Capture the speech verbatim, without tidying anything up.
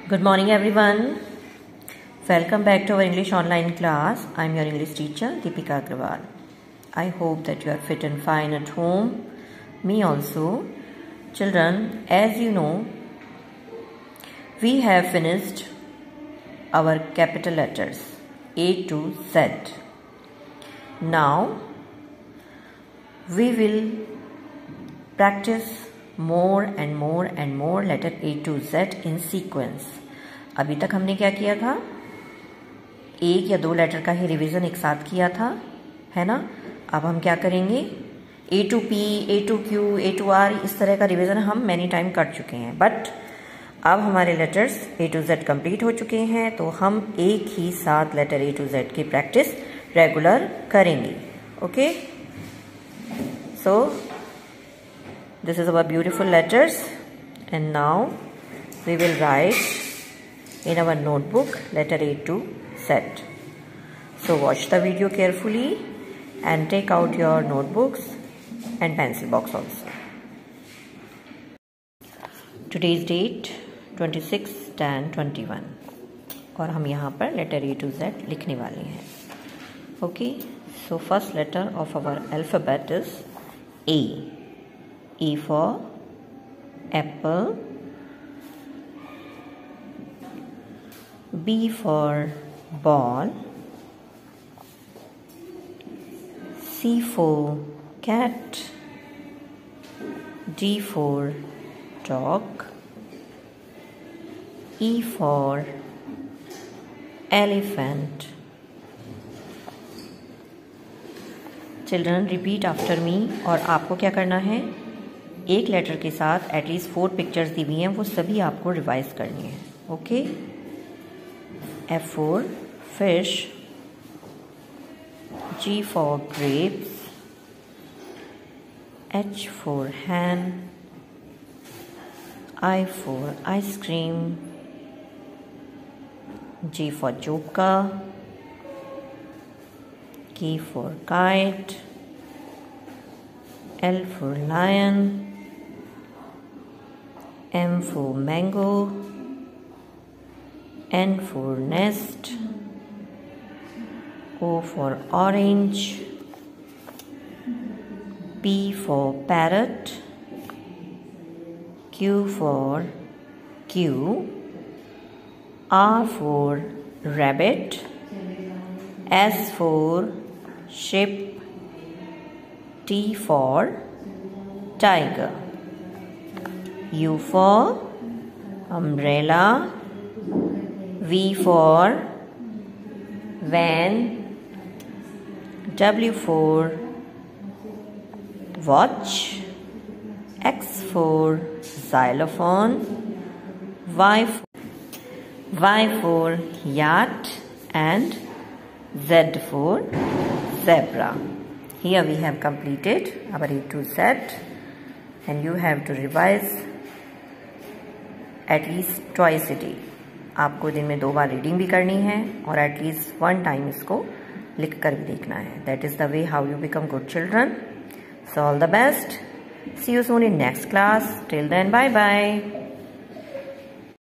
Good morning everyone. Welcome back to our English online class. I am your English teacher Deepika Agrawal. I hope that you are fit and fine at home. Me also. Children, as you know, we have finished our capital letters A to Z. Now we will practice more and more and more letter A to Z in sequence. अभी तक हमने क्या किया था, एक या दो letter का ही रिवीजन एक साथ किया था, है ना। अब हम क्या करेंगे, A to P, A to Q, A to R, इस तरह का रिवीजन हम मैनी टाइम कर चुके हैं। बट अब हमारे letters A to Z complete हो चुके हैं, तो हम एक ही साथ लेटर ए टू जेड की प्रैक्टिस रेगुलर करेंगे। Okay, so this is our beautiful letters, and now we will write in our notebook letter A to Z. So watch the video carefully and take out your notebooks and pencil box also. Today's date twenty-six ten twenty-one, और हम यहाँ पर letter A to Z लिखने वाले हैं। Okay, so first letter of our alphabet is A. A for apple, B for ball, C for cat, D for dog, E for elephant. Children, repeat after me, और आपको क्या करना है, एक letter के साथ एटलीस्ट फोर पिक्चर्स दी हुई हैं, वो सभी आपको रिवाइज करनी है। Okay, F for fish, G for grapes, H for hen, I for ice cream, G for joker, K for kite, L for lion, M for mango, N for nest, O for orange, P for parrot, Q for queue, R for rabbit, S for sheep, T for tiger, U for umbrella, V for van, W for watch, X for xylophone, Y for, Y for yacht, and Z for zebra. Here we have completed our A to Z, and you have to revise at least twice a day. आपको दिन में दो बार reading भी करनी है और at least one time इसको लिख कर भी देखना है. That is the way how you become good children. So all the best. See you soon in next class. Till then, bye bye.